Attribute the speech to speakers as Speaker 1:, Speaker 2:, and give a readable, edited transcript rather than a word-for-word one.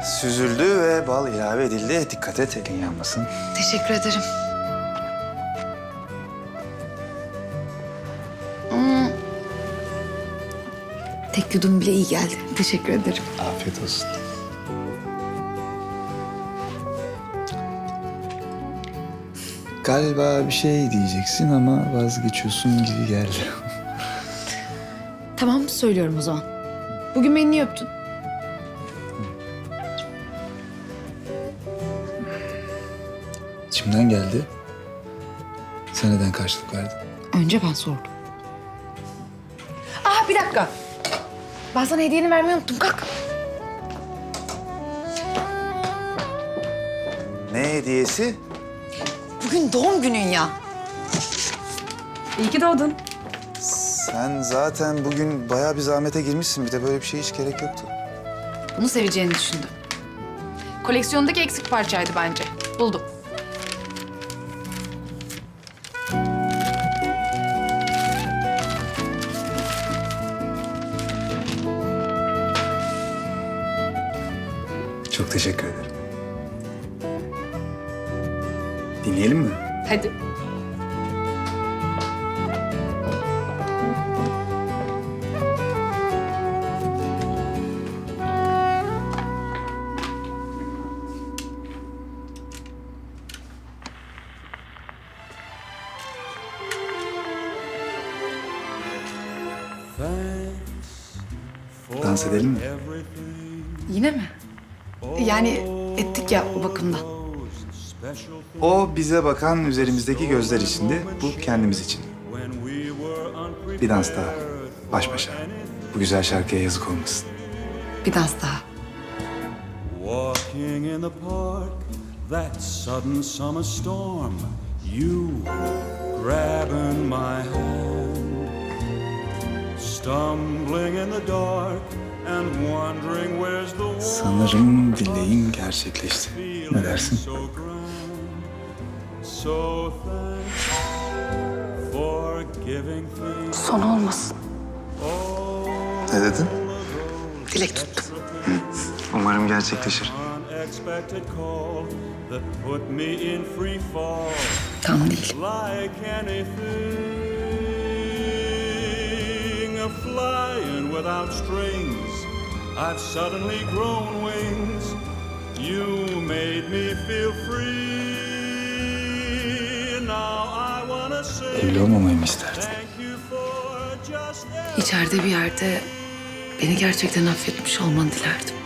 Speaker 1: Süzüldü ve bal ilave edildi. Dikkat et, elin yanmasın.
Speaker 2: Teşekkür ederim. Tek yudum bile iyi geldi. Teşekkür ederim.
Speaker 1: Afiyet olsun. Galiba bir şey diyeceksin ama vazgeçiyorsun gibi geldi.
Speaker 2: Tamam, söylüyorum o zaman. Bugün beni niye öptün?
Speaker 1: İçimden geldi. Sen neden karşılık verdin?
Speaker 2: Önce ben sordum. Bir dakika. Ben sana hediyeni vermeyi unuttum. Kalk.
Speaker 1: Ne hediyesi?
Speaker 2: Bugün doğum günün ya. İyi ki doğdun.
Speaker 1: Sen zaten bugün bayağı bir zahmete girmişsin. Bir de böyle bir şey hiç gerek yoktu.
Speaker 2: Bunu seveceğini düşündüm. Koleksiyondaki eksik parçaydı bence. Buldum.
Speaker 1: Çok teşekkür ederim. Dinleyelim mi?
Speaker 2: Hadi.
Speaker 1: Dans edelim mi?
Speaker 2: Yine mi? Yani ettik ya o bakımdan.
Speaker 1: O bize bakan üzerimizdeki gözler içindi. Bu kendimiz için. Bir dans daha. Baş başa. Bu güzel şarkıya yazık olmasın.
Speaker 2: Bir dans daha.
Speaker 3: Walking in the park, that sudden summer storm, you grabbing my hand, stumbling in the dark and wondering where's the warmth.
Speaker 1: Sanırım dileğin gerçekleşti. Ne dersin?
Speaker 3: So grand, so thanks for giving things.
Speaker 2: Son olmasın.
Speaker 1: Ne dedin?
Speaker 2: Dilek tuttum.
Speaker 1: Umarım gerçekleşir.
Speaker 3: Unexpected call that put me in free fall.
Speaker 2: Tam değil.
Speaker 3: Like anything, flying without strings, I've suddenly grown wings. You made me feel free. Now I wanna say
Speaker 1: Evli olmamayı mı isterdin?
Speaker 3: thank you for just
Speaker 2: İçeride bir yerde beni gerçekten affetmiş olmanı dilerdim.